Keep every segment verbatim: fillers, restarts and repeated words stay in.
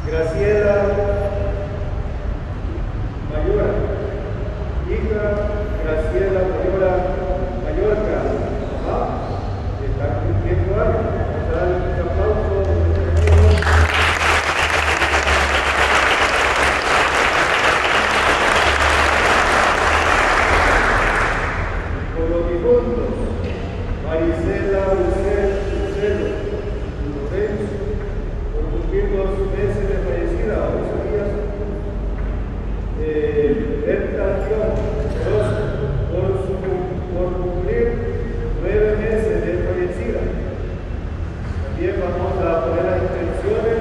Graciela Mayora, hija Graciela Mayora Mallorca, mamá, está cumpliendo años. Vamos a darle un aplauso. Por los difuntos, Marisela Lucero Lorenzo, por cumplir dos meses de fallecida, ocho días. Eh, Berta Dion, por, su, por cumplir nueve meses de fallecida. También vamos a poner las intenciones.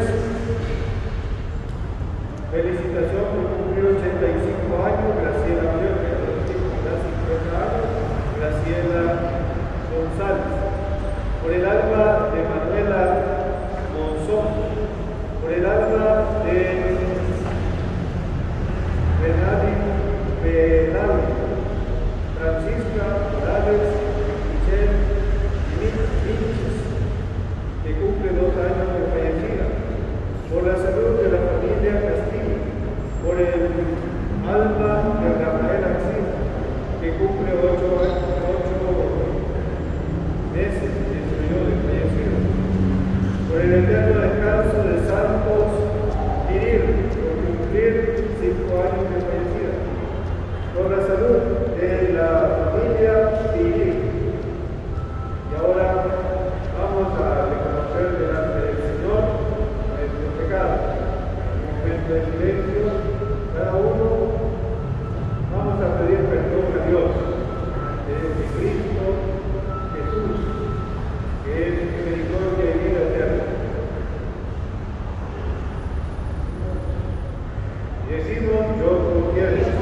Felicitación por cumplir ochenta y cinco años, Graciela Mayor, que da cincuenta años, Graciela González. Por el alma de Manuela Monzón, por el alma de Renati Penal, Francisca Morales Michelle Vinches, que cumple dos años de fallecida. Por la salud de la familia Castillo, por el alma de Rafael Axil, que cumple ocho, ocho meses de periodo de fallecido. Por el eterno descanso de Santos Viril, por cumplir cinco años de fallecida. Por la salud de la familia Viril. Y ahora vamos a reconocer delante del Señor nuestros pecados. En un momento de silencio, cada uno vamos a pedir perdón a Dios, que es Cristo Jesús, que es misericordia y vida eterna. Y decimos, yo confieso.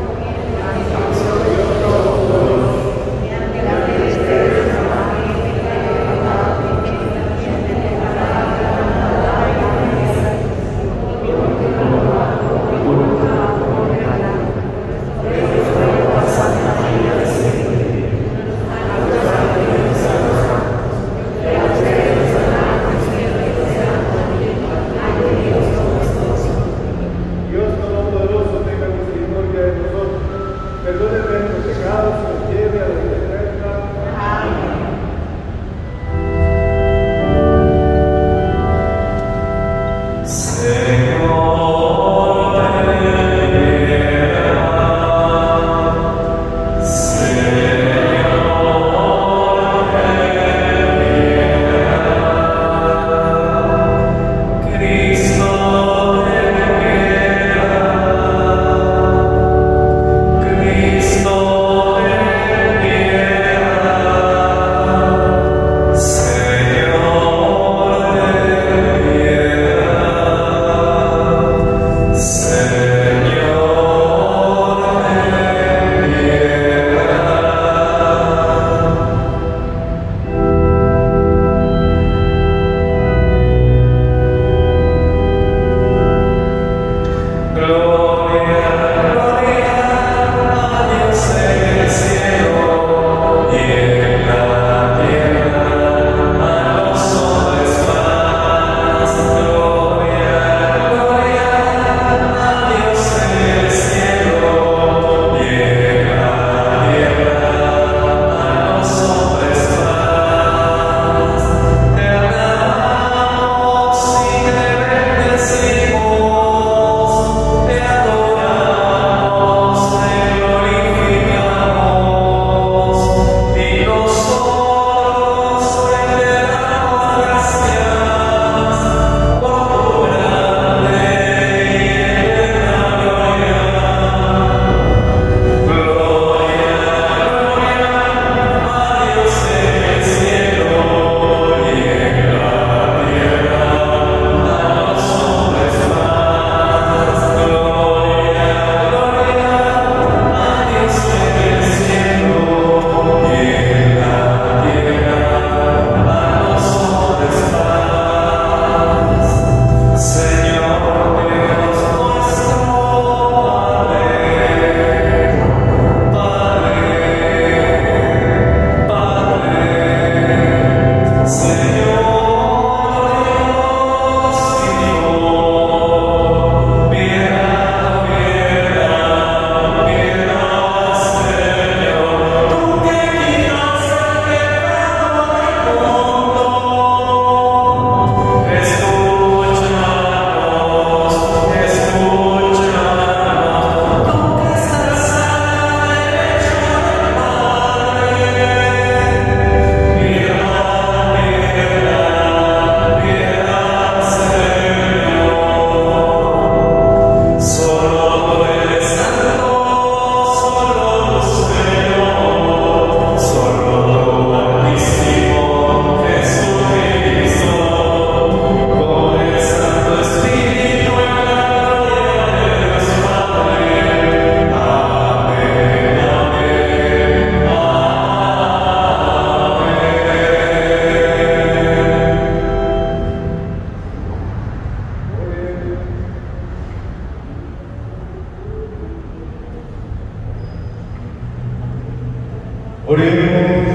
Oremos.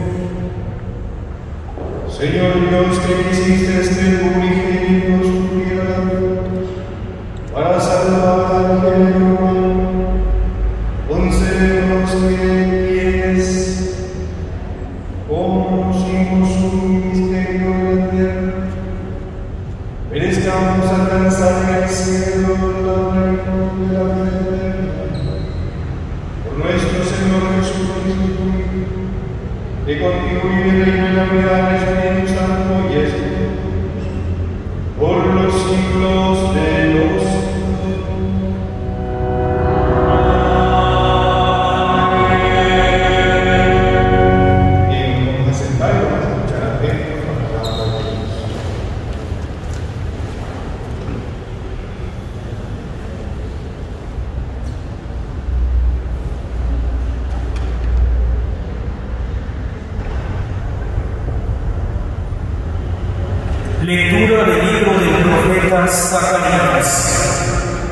Señor Dios, que quisiste este unigénito sufriera para salvar al género humano, concédenos que quienes conocimos un misterio de la tierra, merezcamos alcanzar en el cielo la reino de la vida eterna. Por nuestro Señor Jesucristo, que contigo vive y reina en la unidad del Espíritu Santo y es Dios, por los siglos de los siglos. Amén. Bien, vamos a sentarnos a escuchar atentos la palabra de Dios. Lectura del libro del profeta Zacarías.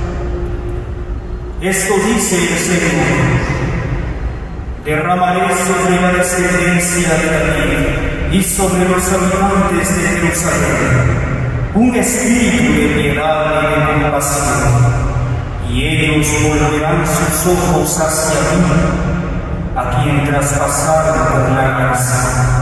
Esto dice el Señor: derramaré sobre la descendencia de David y sobre los habitantes de Jerusalén un espíritu de piedad y de compasión, y ellos volverán sus ojos hacia mí, a quien traspasaron con la lanza.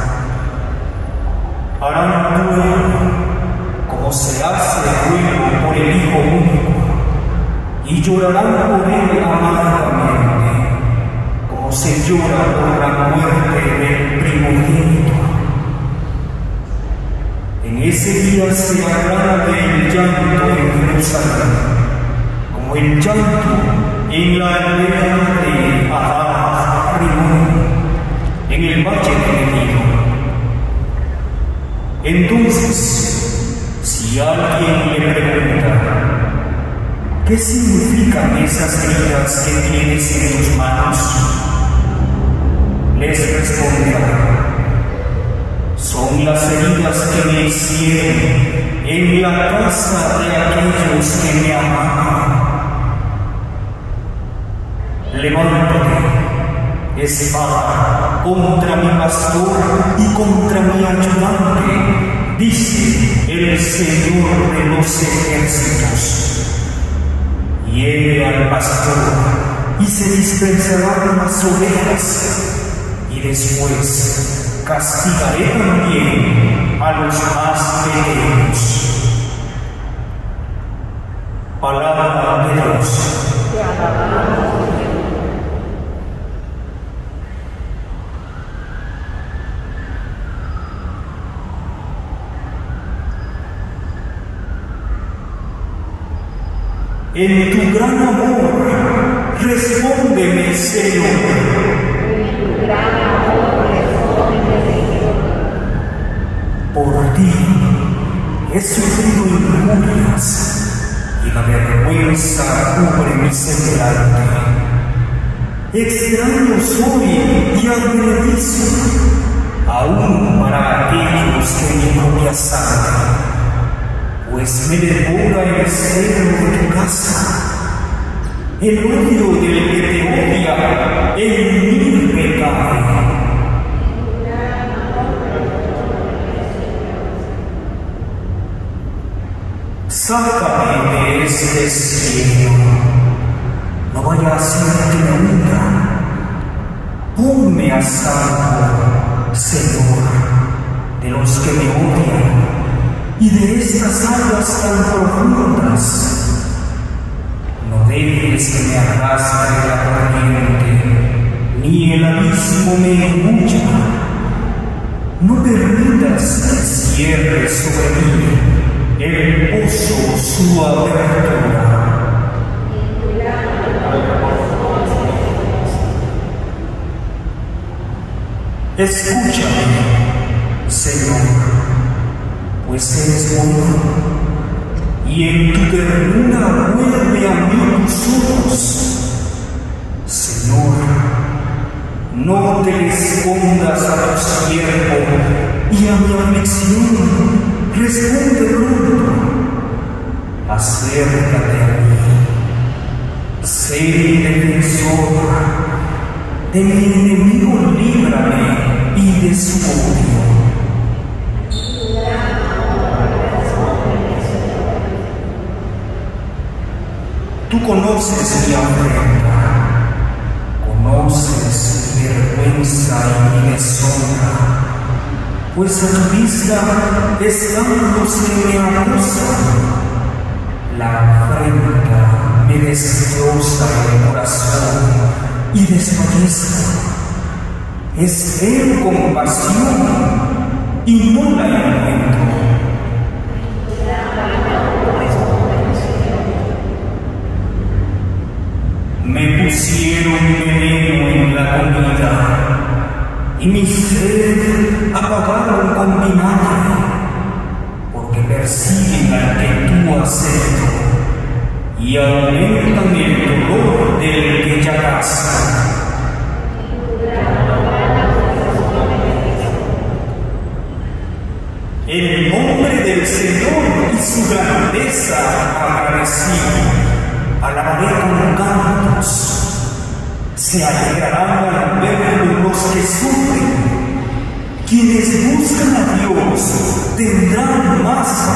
Harán duelo como se hace duelo por el Hijo único, y llorarán por él amargamente, como se llora por la muerte del primogénito. En ese día se agrada el llanto en Jerusalén, como el llanto en la aldea de Adar Rimón, en el valle de Megido. Entonces, si alguien le pregunta, ¿qué significan esas heridas que tienes en tus manos?, les responderá: son las heridas que me hicieron en la casa de aquellos que me amaban. Levántate, espada, contra mi pastor y contra mi ayudante, dice el Señor de los ejércitos. Hiere al pastor y se dispersarán las ovejas, y después castigaré también a los más pequeños. Palabra de Dios. En tu gran amor, respóndeme, Señor. En tu gran amor, respóndeme, Señor. Por ti he sufrido injurias y la vergüenza cubre mi semblante. Extraño soy y advertizo, aún para aquellos de mi propia sangre, pues me devora el celo de tu casa, el odio del que te odia, en mí recae. Sácame de este cielo, no vaya a ser que me hunda. Ponme a salvo, Señor, de los que me odian y de estas aguas tan profundas. No dejes que me arrastre la corriente, ni el abismo me engulla. No permitas que cierre sobre mí el pozo su abertura. Escúchame, Señor, pues eres bueno, y en tu ternura vuelve a mí tus ojos. Señor, no te escondas a tu siervo, y a mi aflicción responde pronto. Acércate a mí, sé mi defensor, De mi enemigo líbrame y de su odio. Tú conoces mi afrenta, conoces mi vergüenza y mi deshonra, pues a tu vista están los que me acusan. La afrenta me destroza el corazón y desfallezco. Espero compasión y no la encuentro. Me pusieron veneno en la comida y mi sed apagaron con vinagre, porque persiguen al que tú has hecho y aumentan el dolor del que ya gasta. El nombre del Señor y su grandeza agradecido alabaré con cantos. Se alegrarán al verlo los que sufren. Quienes buscan a Dios tendrán más,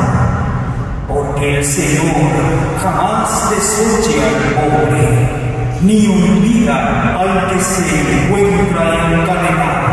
porque el Señor jamás desoye al pobre, ni olvida al que se encuentra encadenado.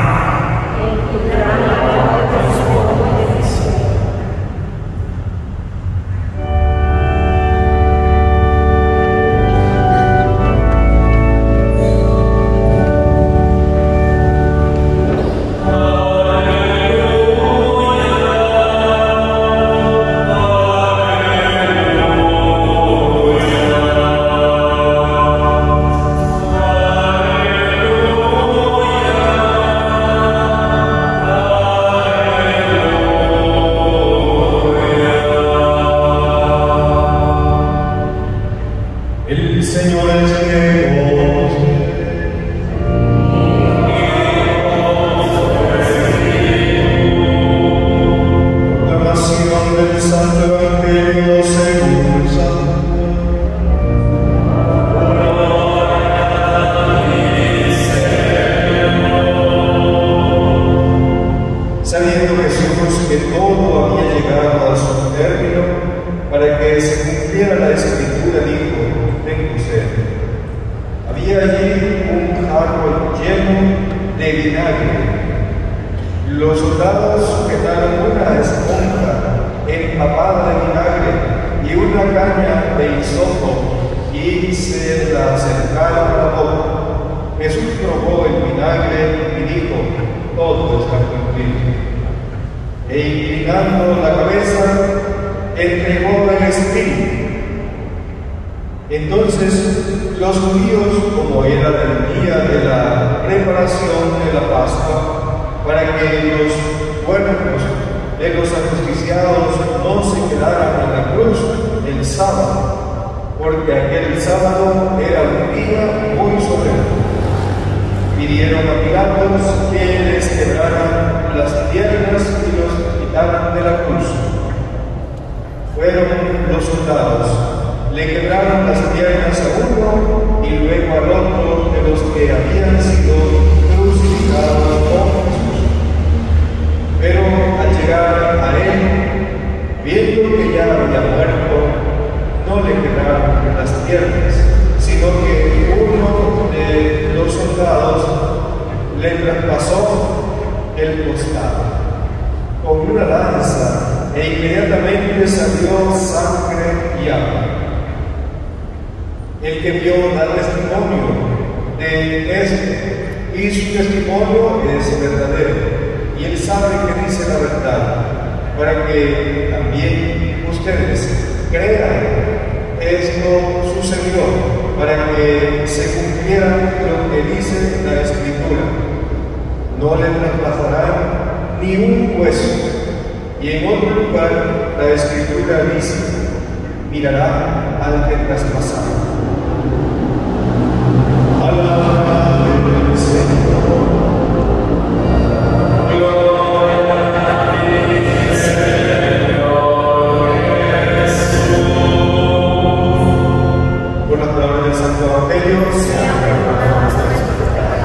Por las palabras del Santo Evangelio, sea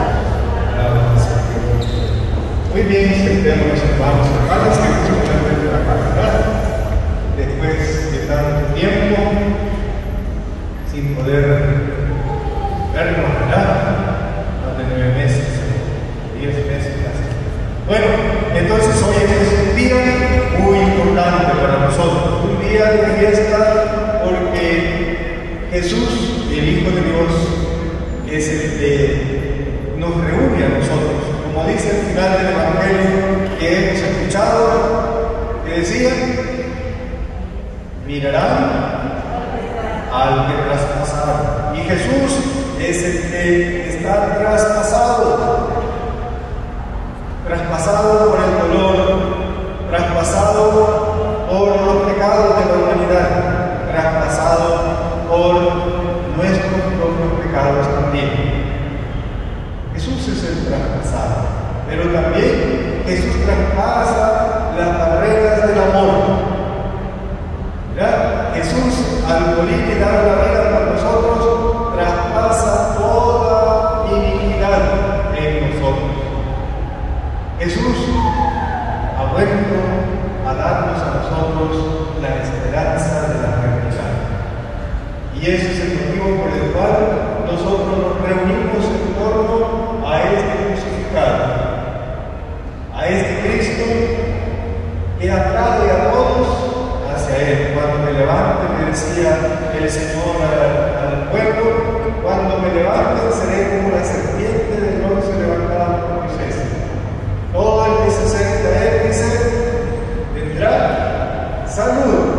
sin poder vernos, ¿verdad? Más de nueve meses, diez meses casi. Bueno, entonces hoy es un día muy importante para nosotros, un día de fiesta porque Jesús, el Hijo de Dios, es el que nos reúne a nosotros. Como dice al final del Evangelio que hemos escuchado, que decía, mirarán al que traspasaron. Y Jesús es el que está traspasado, traspasado por el dolor, traspasado por los pecados de la humanidad, traspasado por nuestros propios pecados también. Jesús es el traspasado, pero también Jesús traspasa las barreras del amor. ¿Verdad? Jesús, al morir y dar la vida por nosotros, traspasa toda iniquidad en nosotros. Jesús ha vuelto a darnos a nosotros la esperanza de la eternidad. Y ese es el motivo por el cual nosotros nos reunimos en torno a este crucificado, a este Cristo que atrae a todos hacia Él. Cuando me levante, me decía el Señor al, al pueblo, cuando me levante seré como la serpiente del bronce levantada por Moisés. Todo el que se acerca a Él, dice, tendrá salud.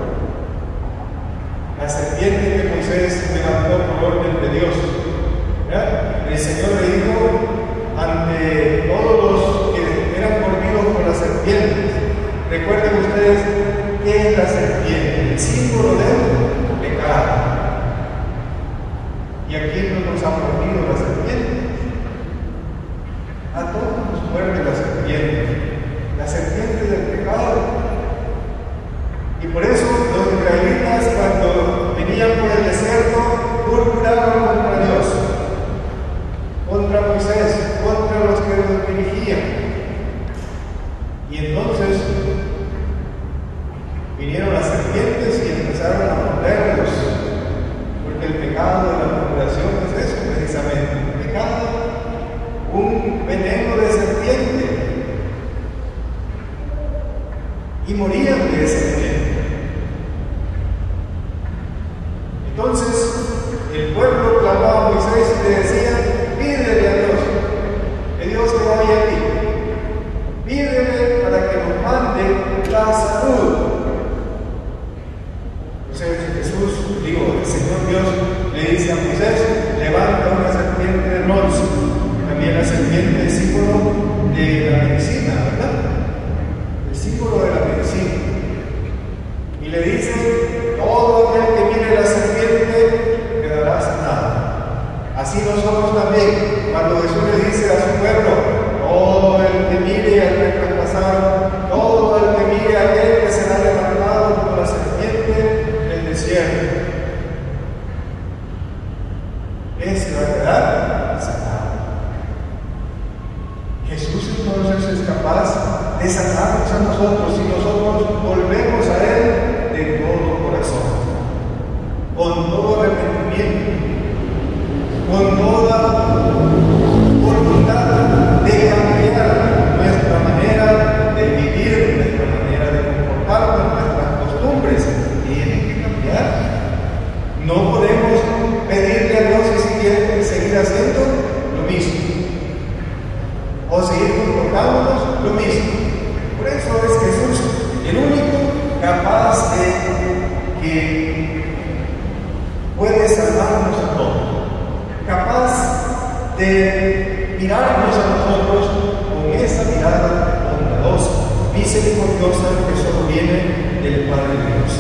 La serpiente que Moisés levantó por orden de Dios. ¿Verdad? El Señor le dijo ante todos los que eran mordidos por las serpientes, recuerden ustedes qué es la serpiente, el símbolo del pecado. ¿Y a quién no nos ha mordido la serpiente? A todos nos muerde la serpiente, la serpiente del pecado. Y por eso los israelitas, cuando venían por el desierto, murmuraban contra Dios, contra Moisés, contra los que los dirigían. Y entonces vinieron las serpientes y empezaron a morderlos, porque el pecado de la murmuración es eso precisamente, un pecado, un veneno de serpiente. Y morían de ese veneno. Entonces el pueblo clamó a Moisés y le decía, pídele a Dios, que Dios te vaya a ti, pídele para que nos mande la salud. Entonces Jesús, digo, el Señor Dios le dice a Moisés, levanta una serpiente de bronce. También la serpiente es símbolo de la medicina, ¿verdad? El símbolo de la medicina. Y le dice, todo aquel que mire la serpiente quedará sanado. Así nosotros también, cuando Jesús le dice a su pueblo, todo el que mire al que traspasaron, todo el que mire a aquel que será levantado como la serpiente del desierto, ese va a quedar sanado. Jesús entonces es capaz de sanarnos a nosotros si nosotros volvemos a Él de todo corazón, con todo arrepentimiento, con toda voluntad de cambiar nuestra manera de vivir, nuestra manera de comportarnos, nuestras costumbres. Tienen que cambiar. No podemos pedirle a Dios y seguir, seguir haciendo lo mismo, o seguir comportándonos lo mismo. Por eso es Jesús el único capaz de que puede salvarnos a todos, capaz de mirarnos a nosotros con esa mirada bondadosa, misericordiosa que solo viene del Padre Dios.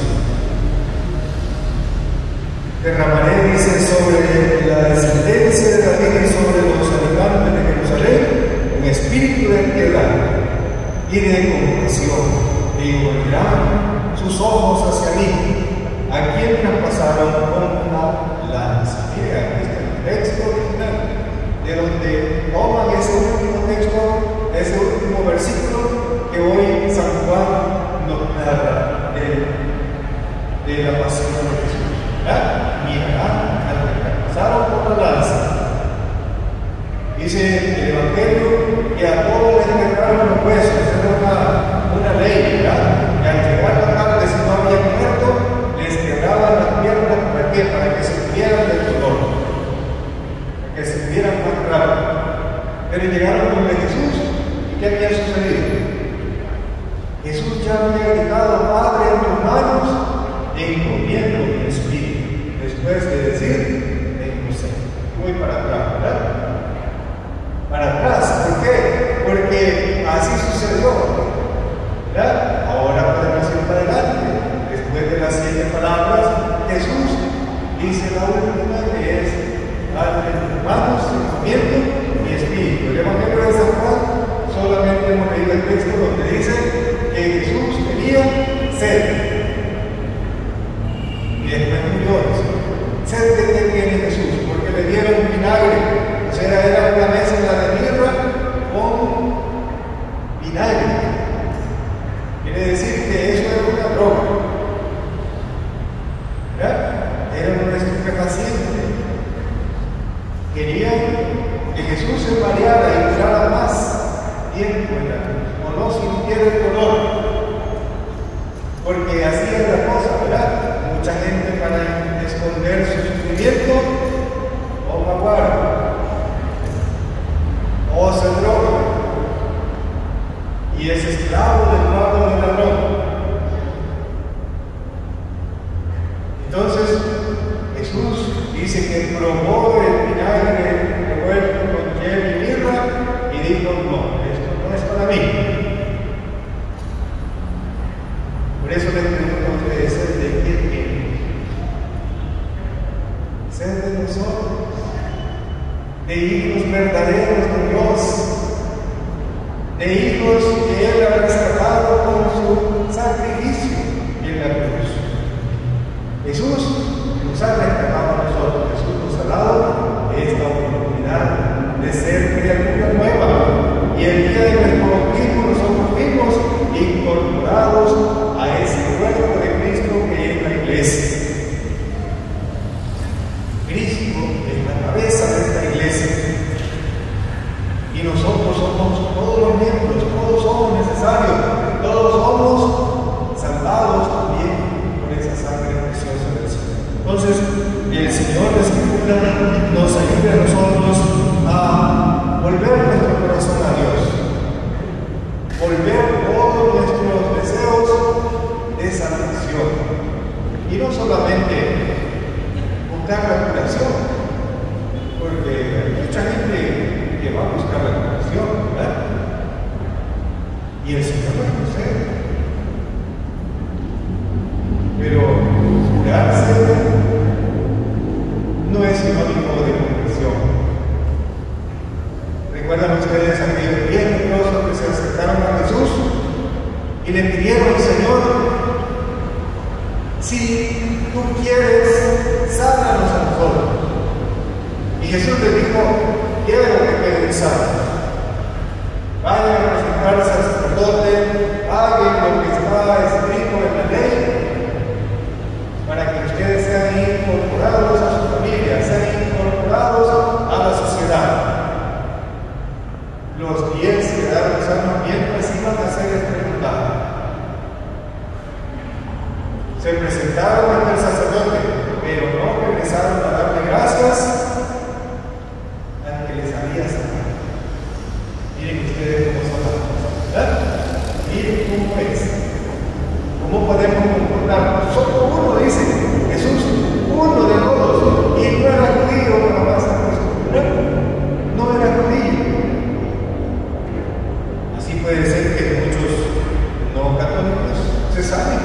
Derramaré, dice, sobre la descendencia de David y sobre los habitantes de Jerusalén un espíritu de piedad y de compasión, y volverán sus ojos hacia mí, a quien traspasaron con una lanza. Mira, aquí está el texto original, de donde toman ese último texto, ese último versículo que hoy San Juan nos narra de, de la pasión de Jesús. ¿Verdad? Mirarán la lanza. Dice el Evangelio que a todos les quebraron los huesos, era una, una ley, ¿verdad? Que al llegar la tarde, si no habían muerto, les quebraban las piernas. ¿Para qué? Para que se murieran del dolor, para que se murieran más rápido. Pero llegaron con Jesús, ¿y qué había sucedido? Jesús ya había gritado: Padre, en tus manos encomiendo mi espíritu. Después de decir: tengo sed. Voy para atrás, ¿verdad? Para atrás, ¿por qué? Porque así sucedió, ¿verdad? Ahora podemos ir para adelante. Después de las siete palabras, Jesús dice la última, que es: Padre, en tus manos encomiendo mi espíritu. El Evangelio de San Juan, solamente hemos leído el texto donde dice que Jesús tenía sed. Y después murió. ¿Sed de qué tiene Jesús? Porque le dieron vinagre. O sea, era una mezcla de mirra con vinagre. Quiere decir que eso era una droga. ¿Verdad? Era un estupefaciente. Querían que Jesús se mareara y durara más tiempo en la cruz, o no sintiera el dolor, porque así es la cosa, ¿verdad? Mucha gente, para esconder su sufrimiento, toma guarda o se droga y es esclavo del malo del ladrón. Entonces Jesús dice que probó el vinagre revuelto con hiel y mirra y dijo: no, esto no es para mí. Por eso les pregunto a ustedes: ¿sed de quién tienen? Sed de nosotros, de hijos verdaderos de Dios, de hijos que Él ha rescatado con su sacrificio en la cruz. Jesús nos ha rescatado a nosotros. Jesús nos ha dado esta oportunidad de ser criatura nueva, y el día de nuestro bautismo nosotros fuimos incorporados a ese cuerpo de Cristo que es la iglesia. Cristo es la cabeza de esta iglesia y nosotros somos todos los miembros, todos somos necesarios, todos somos salvados también por esa sangre preciosa del Señor. Entonces, el Señor de Escritura nos ayude a nosotros a volver nuestro corazón a Dios, volver todos nuestros deseos de salvación, y no solamente buscar la curación, porque hay mucha gente que va a buscar la curación, ¿verdad? Y el Señor lo concede, pero curarse no es sinónimo de conversión. ¿Recuerdan ustedes a aquellos diez leprosos que se acercaron a Jesús y le pidieron: Señor, si tú quieres, sánanos a nosotros? Y Jesús les dijo: quiero que queden sanos. Vayan a presentarse al sacerdote, hagan lo que está escrito en la ley, para que ustedes sean incorporados a su familia, sean incorporados a la sociedad. Los diez quedaron sanos mientras iban a ser experimentados. Se presentaron ante el sacerdote, pero no regresaron a darle gracias al que les había sanado. Miren ustedes cómo son las cosas, ¿verdad? Miren cómo es. ¿Cómo podemos comportarnos? Solo uno, dice Jesús, uno de todos, y no era judío, pero más acostumbrado. No era judío. Así puede ser que muchos no católicos se salen.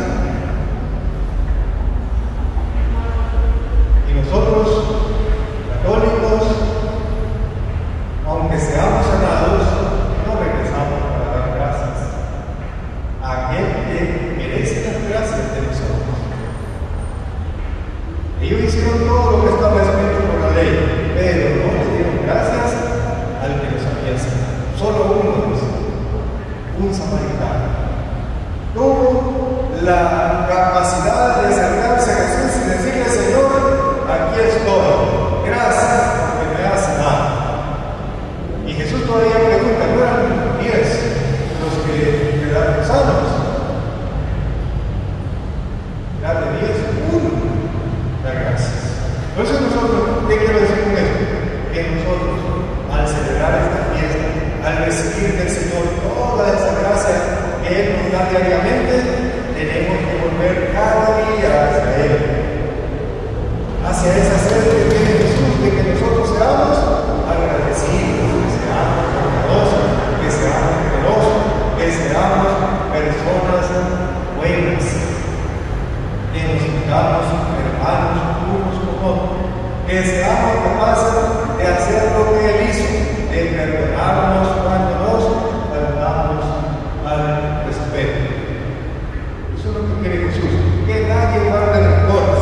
Y nosotros, católicos, aunque seamos sanados, no regresamos para dar gracias a aquel que merece las gracias de nosotros. Ellos hicieron todo lo que estaba escrito por la ley, pero no le dieron gracias al que los había sanado. Solo uno de ellos, un samaritano, tuvo la capacidad de acercarse a Jesús y decirle: Señor, aquí estoy, gracias recibir del Señor toda esa gracia que Él nos da diariamente, tenemos que volver cada día hacia Él, hacia esa sed que tiene Jesús, de que nosotros seamos agradecidos, que seamos bondadosos, que seamos generosos, que seamos personas buenas, que nos sintamos hermanos unos con otros, que seamos capaces de hacer lo que Él hizo, de perdonarnos cuando nos faltamos al respeto. Eso es lo que quiere Jesús, que nadie guarde rencores,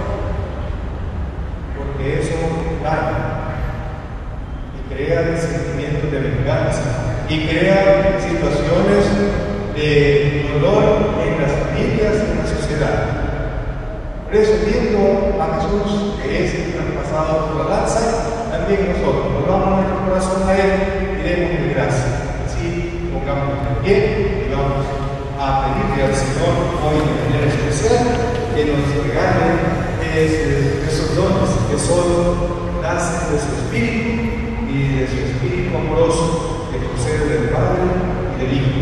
porque eso daña y crea sentimientos de venganza y crea situaciones de dolor en las familias y en la sociedad. Por eso, viendo a Jesús, que es el traspasado por la lanza, también nosotros volvamos nuestro corazón a Él y démosle gracias. Así pongamos de pie y vamos a pedirle al Señor hoy de manera especial que nos regale esos dones que solo nacen de su Espíritu y de su Espíritu amoroso que procede del Padre y del Hijo.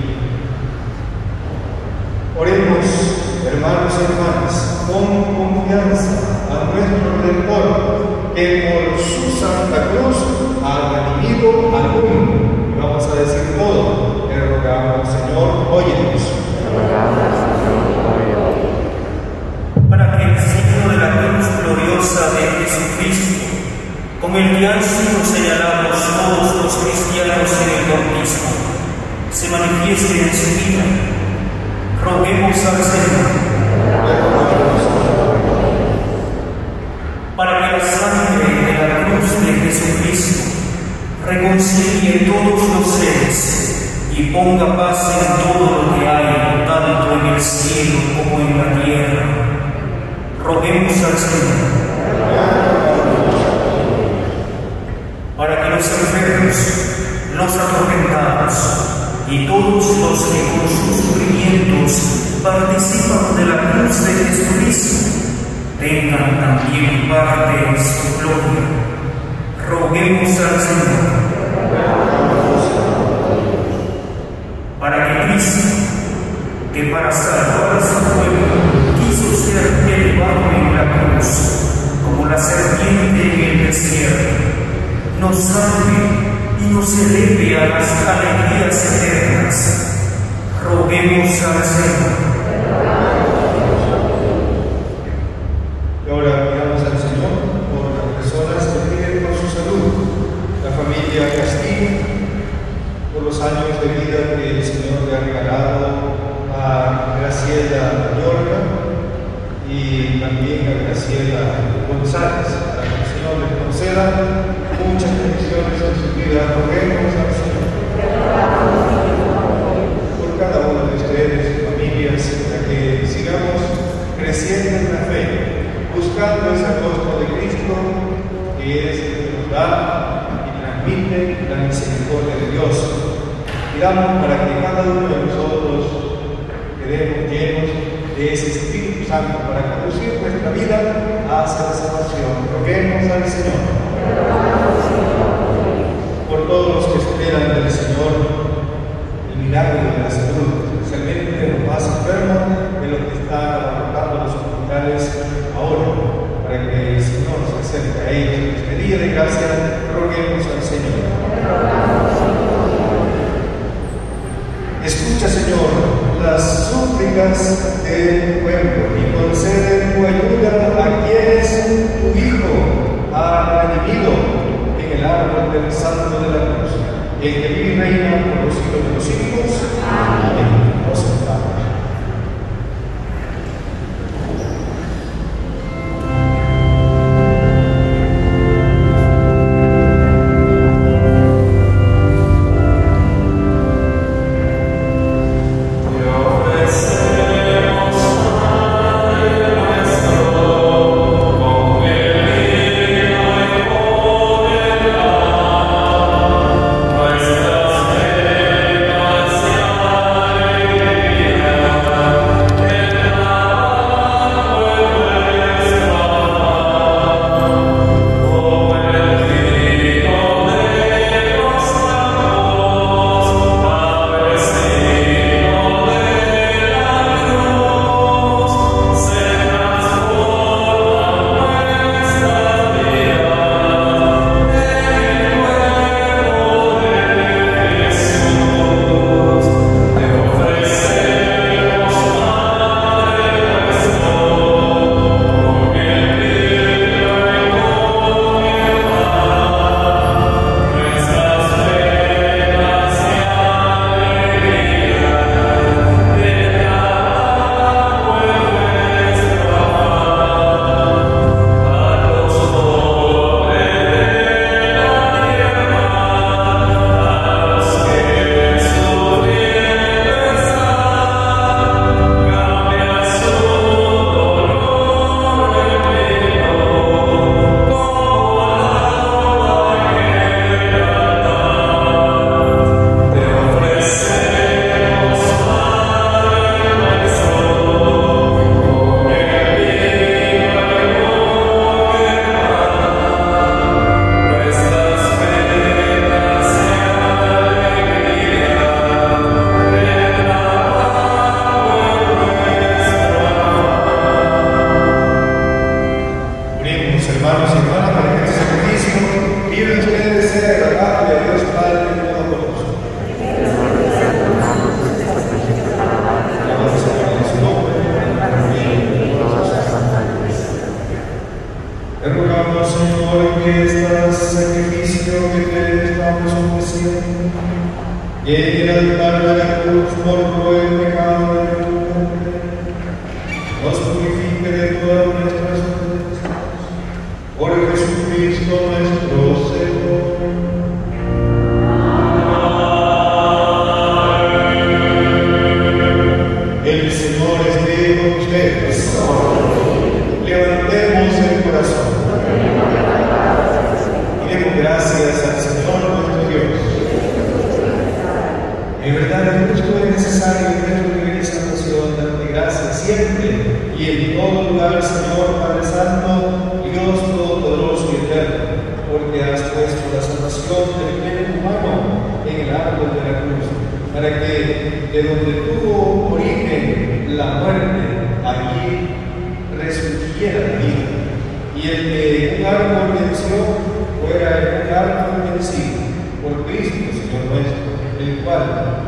Oremos, hermanos y hermanas, con confianza a nuestro Redentor, que por su Santa Cruz ha redimido al mundo. Y vamos a decir todo, le rogamos, Señor, óyenos. Para que el signo de la cruz gloriosa de Jesucristo, con el que han sido señalados todos los cristianos en el bautismo, se manifieste en su vida, roguemos al Señor. Para que la sangre de la cruz de Jesucristo reconcilie todos los seres y ponga paz en todo lo que hay, tanto en el cielo como en la tierra. Roguemos al Señor. Para que los enfermos, los atormentados y todos los que con sus sufrimientos participan de la cruz de Jesucristo tengan también parte en su gloria. Roguemos al Señor. Para que Cristo, que para salvar a su pueblo quiso ser elevado en la cruz, como la serpiente en el desierto, nos salve y nos eleve a las alegrías eternas. Roguemos al Señor. Y ahora pidamos al Señor por las personas que piden por su salud, la familia Castillo, por los años de vida que el Señor le ha regalado a Graciela Mayorga y también a Graciela González, para que el Señor les conceda muchas bendiciones en su vida. Roguemos al Señor por cada uno de ustedes, sus familias, para que sigamos creciendo en la fe, buscando ese rostro de Cristo, que es el que nos da y transmite la misericordia de Dios. Pidamos para que cada uno de nosotros quedemos llenos de ese Espíritu Santo para conducir nuestra vida hacia la salvación. Roguemos al Señor. Por todos los que esperan del Señor el milagro de la salud, especialmente de los más enfermos, de los que están abarrotando los hospitales ahora, para que el Señor se acerque a ellos. En este día de gracia, roguemos al Señor. Escucha, Señor, las súplicas de tu pueblo y concede tu ayuda a quienes tu Hijo ha redimido en el árbol del Santo de la Cruz, el que vive y reina por los siglos de los siglos. Amén. Nos sentamos. Gracias. hermanos y hermanas, para que este sacrificio vive en ustedes sea agradable a Dios Padre Todopoderoso. Alabado sea su nombre. Te rogamos, Señor, que este sacrificio que te estamos ofreciendo llegue al altar de la cruz por todo el pecado del mundo, nos purifique de todas nuestras ofensas, por Jesucristo nuestro Señor. El Señor esté con ustedes. Levantemos el corazón y demos gracias al Señor nuestro Dios. En verdad es justo y necesario en nuestra primera salvación darte gracias siempre y en todo lugar, Señor Padre Santo, Dios Todopoderoso y Eterno, porque has puesto la salvación del género humano en el árbol de la cruz, para que de donde tuvo origen la muerte, allí resurgiera la vida, y el que un árbol venció fuera un árbol vencido por Cristo, Señor nuestro, el cual,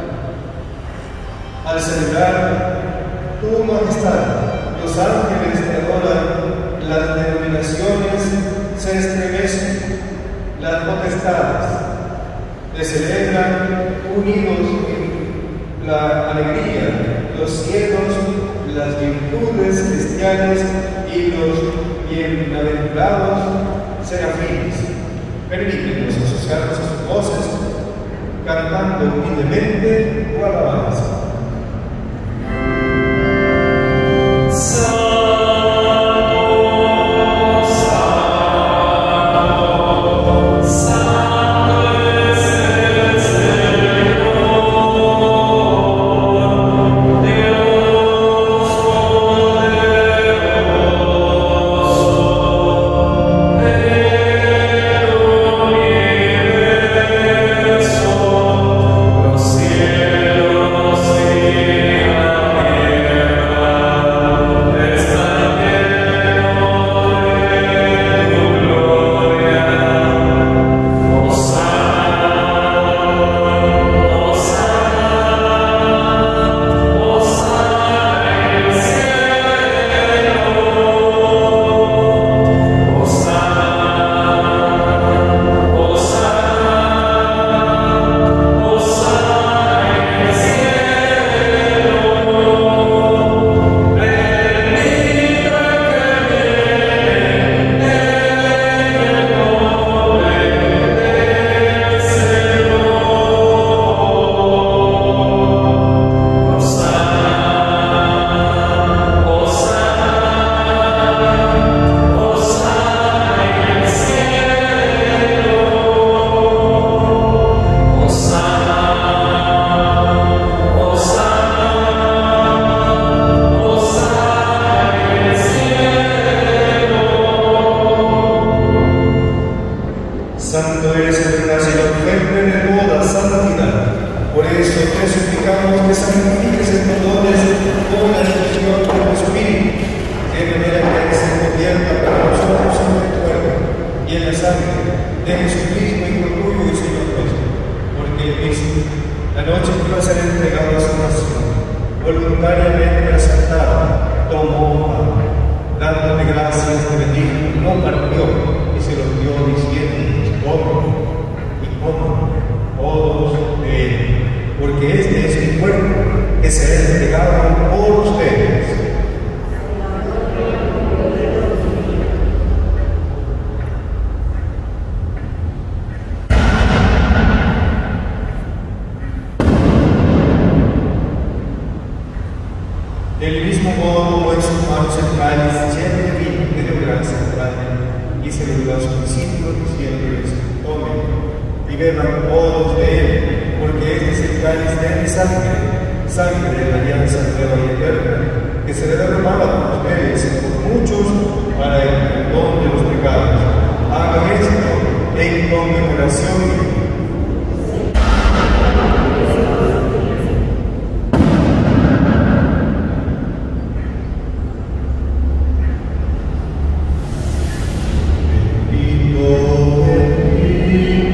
al celebrar tu majestad, los ángeles te adoran, las denominaciones se estremecen, las potestades te celebran unidos en la alegría, los cielos, las virtudes cristianas y los bienaventurados serafines. Permítenos asociarnos a sus voces, cantando humildemente tu alabanza.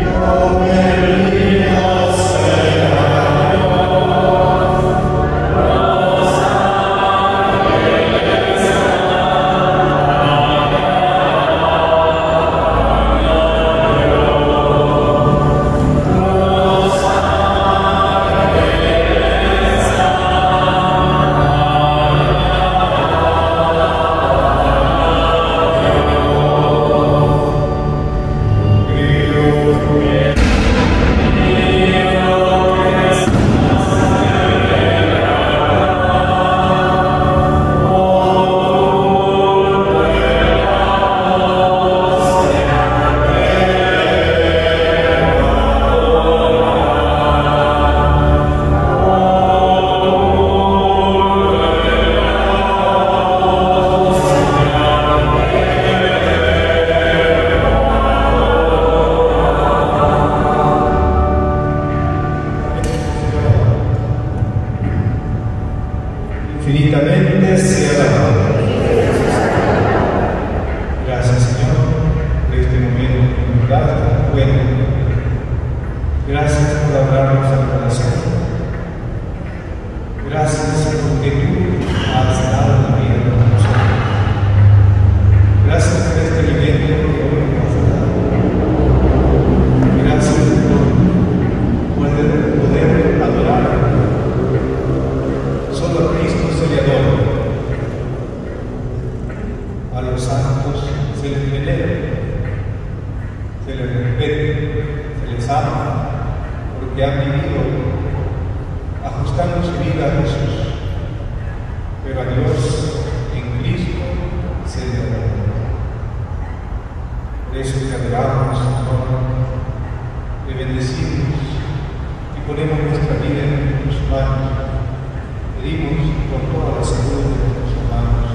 Infinitamente sea alabado. Gracias, Señor, por este momento de humildad tan bueno. Gracias por hablarnos al corazón. Gracias porque tú has dado la vida a nosotros. Gracias por este alimento que hoy nos has dado. Gracias por poder, poder adorar. Solo a Cristo se le adora. A los santos se les venera, se les respeta, se les ama, porque han vivido ajustando su vida a Jesús. Pero a Dios en Cristo se le adora. Por eso te adoramos, Señor, te bendecimos y ponemos nuestra vida en tus manos. Pedimos con toda la salud de nuestros hermanos.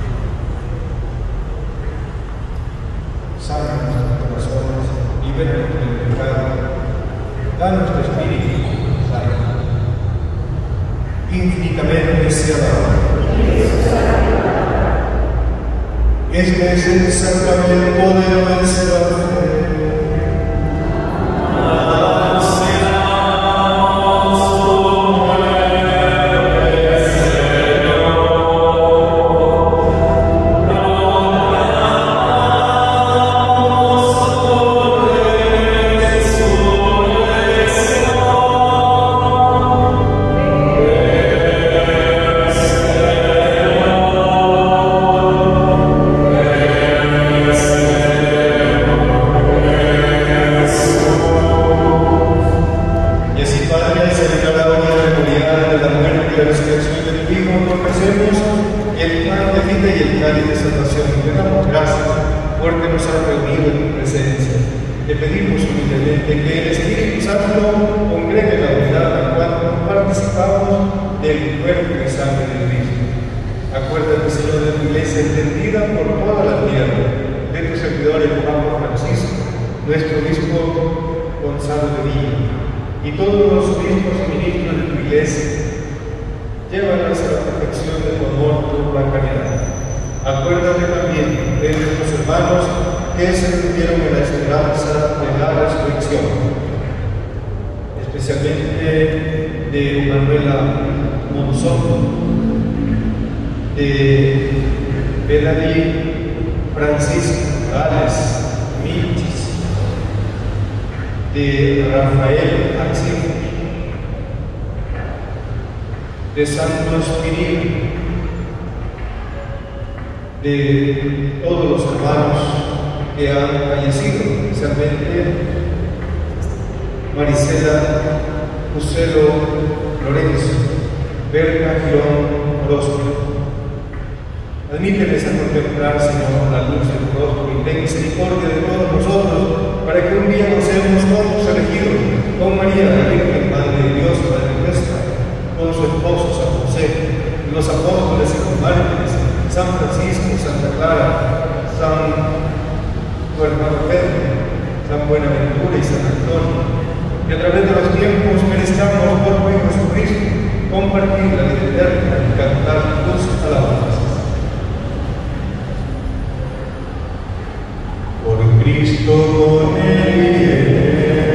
Sana nuestros corazones, libéranos del pecado, danos tu Espíritu Santo. Infinitamente sea dado. Este es el sacramento de nuestra fe. De Santo Espíritu, de todos los hermanos que han fallecido, especialmente Marisela Juselo Lorenzo, Berta Girón Orozco. Admíteles a contemplar, Señor, la luz del rostro y ten misericordia de todos nosotros, para que un día nos seamos todos elegidos con María, la Virgen, Madre de Dios, Madre nuestra, con su esposo San José, y los apóstoles y los mártires, San Francisco, Santa Clara, San Hermano Pedro, San Buenaventura y San Antonio, que a través de los tiempos merezcamos por tu Hijo Jesucristo compartir la vida eterna y cantar tus alabanzas. Por Cristo, con Él y en Él.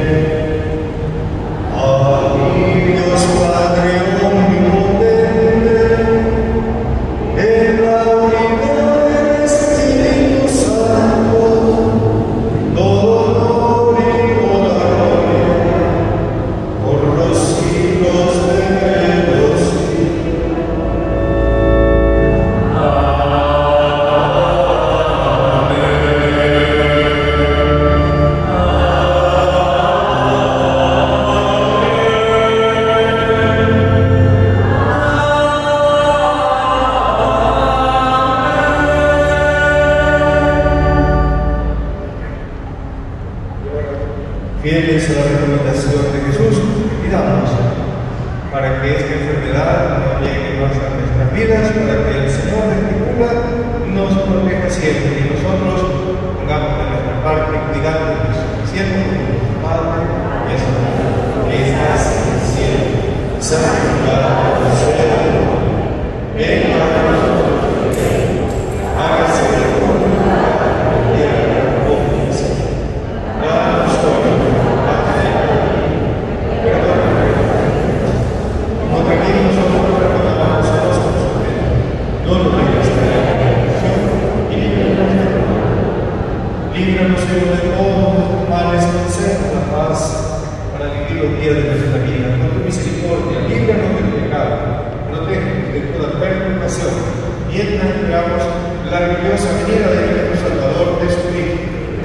Fieles a la recomendación de Jesús, pidamos para que esta enfermedad no llegue más a nuestras vidas, para que el Señor de cura nos proteja siempre y nosotros pongamos de nuestra parte cuidando de nuestro siervo, Padre, y Hijo, que estás en el cielo, santificado sea tu nombre, venga a nosotros tu reino, hágase tu voluntad en la tierra como en el cielo. Danos hoy nuestro pan de cada día, perdona como también nosotros perdonamos a los que nos ofenden. No nos dejes caer en la tentación y líbranos del mal. Líbranos, Señor, de todos los males, concédenos la paz para vivir los días de nuestra vida. Con tu misericordia, líbranos del pecado, protégenos de toda perturbación, mientras esperamos la gloriosa venida de nuestro Salvador Jesucristo.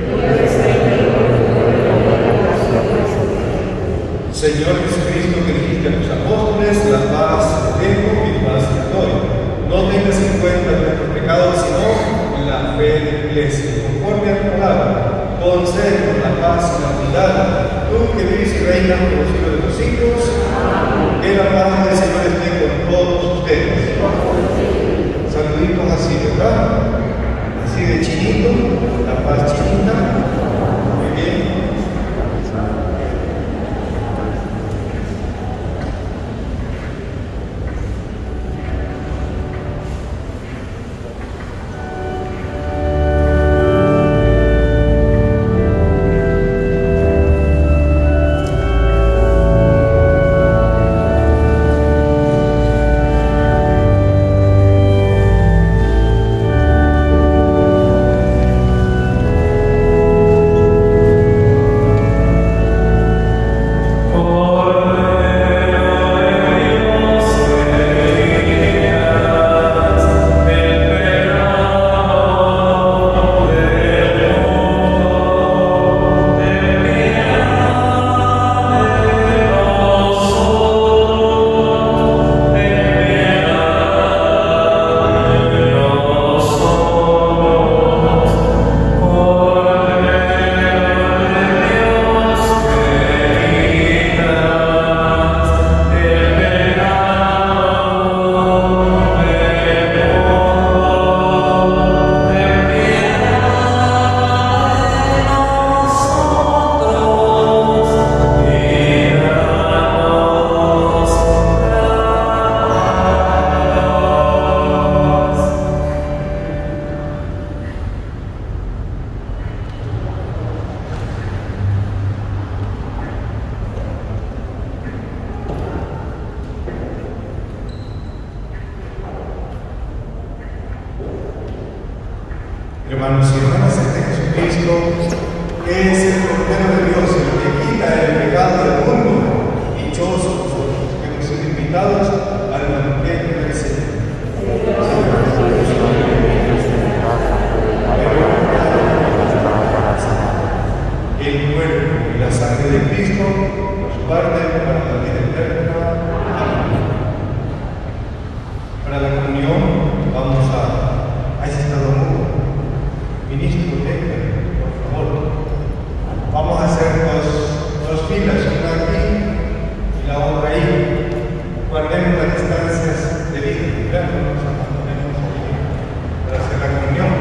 Señor Jesucristo, que dijiste a tus apóstoles, la paz te dejo, mi paz te doy. No tengas en cuenta nuestros pecados, sino la fe de la Iglesia. Conforme a tu palabra, concédenos la paz y la unidad. Tú que vives y reinas por los siglos de los siglos, que la paz del Señor esté con todos ustedes. Saluditos así, ¿verdad? Así de chinito, la paz chinita. Muy bien. Hermanos y hermanas, este Jesucristo es el Cordero de Dios, el que quita el pecado del mundo. Dichosos nosotros que hemos sido invitados al banquete del Señor. El cuerpo y la sangre de Cristo nos guarden para la vida eterna. Amén. Para la comunión vamos a, a ese estado mudo. Ministro, por favor. Vamos a hacer dos, dos filas, una aquí y la otra ahí. Guardemos las distancias debidas. Claro, nos ponemos ahí para hacer la comunión.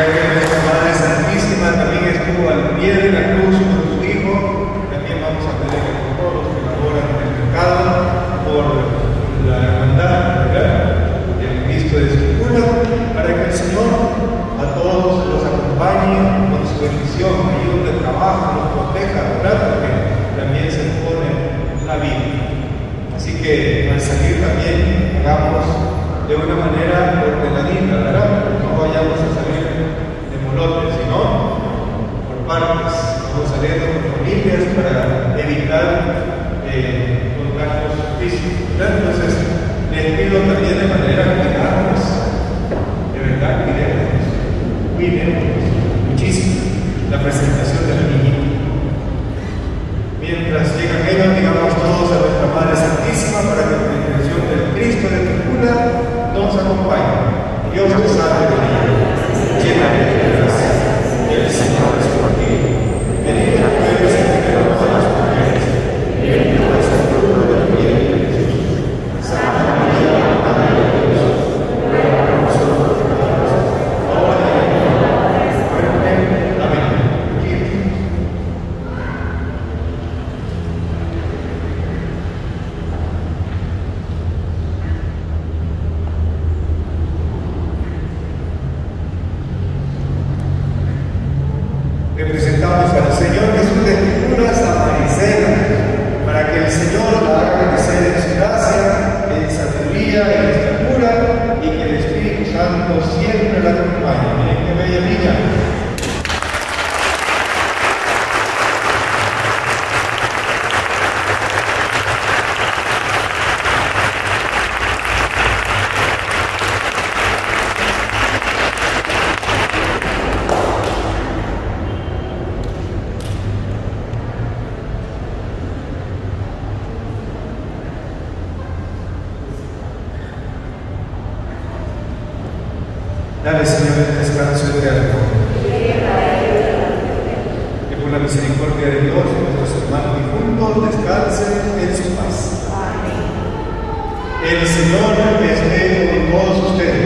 ya que nuestra Madre Santísima también estuvo al pie de la cruz con su Hijo, también vamos a pedir por todos los que laboran en el pecado, por la hermandad, ¿verdad?, del Cristo de Escritura, para que el Señor a todos los acompañe con su bendición, ahí donde trabaja, los proteja, ¿verdad?, porque también se pone la vida. Así que al salir también hagamos de una manera ordenadita, ¿verdad? No vayamos a salir de molotes, sino por partes. Vamos saliendo con familias para evitar eh, contactos físicos, ¿verdad? Entonces, les pido también de manera cuidados, de verdad, cuidemos, cuidemos muchísimo la presentación de la niña. Mientras llegan ellos, digamos todos a nuestra Madre Santísima para que la intercesión del Cristo de Escritura nos acompañe. Dios te salve María, llena de gracia, el Señor es contigo. Bendita tú eres entre todas las mujeres, y bendito es el fruto de tu vientre Jesús. Santa María, Madre de Dios, ruega por nosotros pecadores, ahora y en la hora de nuestra muerte. Amén. Representamos al Señor Jesús de Escrituras a Marisela, para que el Señor la haga crecer en su gracia, en sabiduría, en estatura, y que el Espíritu Santo siempre la acompañe. Miren qué bella niña. Dale, Señor, el descanso eterno. Que por la misericordia de Dios, nuestros hermanos difuntos descansen en su paz. El Señor esté con todos ustedes.